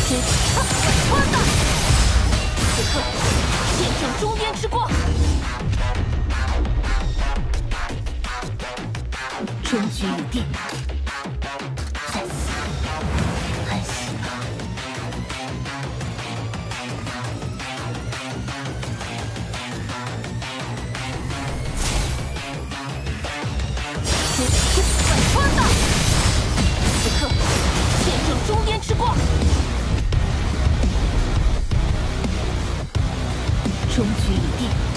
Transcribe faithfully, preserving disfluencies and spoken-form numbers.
真哼，穿吧！此刻，见证中间之光。终局已定，再死，安息吧。真哼，穿吧！此刻，见证中间之光。 终局已定。